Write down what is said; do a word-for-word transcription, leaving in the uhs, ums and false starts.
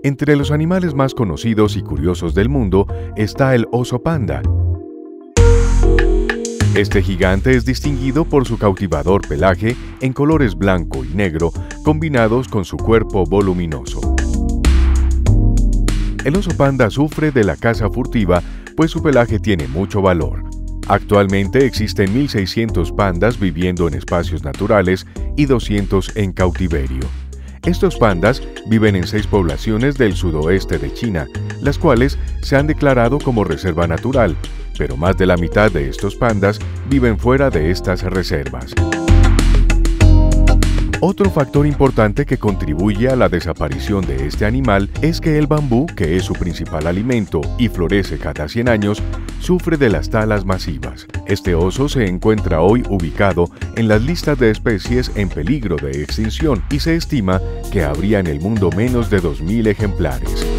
Entre los animales más conocidos y curiosos del mundo está el oso panda. Este gigante es distinguido por su cautivador pelaje en colores blanco y negro combinados con su cuerpo voluminoso. El oso panda sufre de la caza furtiva, pues su pelaje tiene mucho valor. Actualmente existen mil seiscientos pandas viviendo en espacios naturales y doscientos en cautiverio. Estos pandas viven en seis poblaciones del sudoeste de China, las cuales se han declarado como reserva natural, pero más de la mitad de estos pandas viven fuera de estas reservas. Otro factor importante que contribuye a la desaparición de este animal es que el bambú, que es su principal alimento y florece cada cien años, sufre de las talas masivas. Este oso se encuentra hoy ubicado en las listas de especies en peligro de extinción y se estima que habría en el mundo menos de dos mil ejemplares.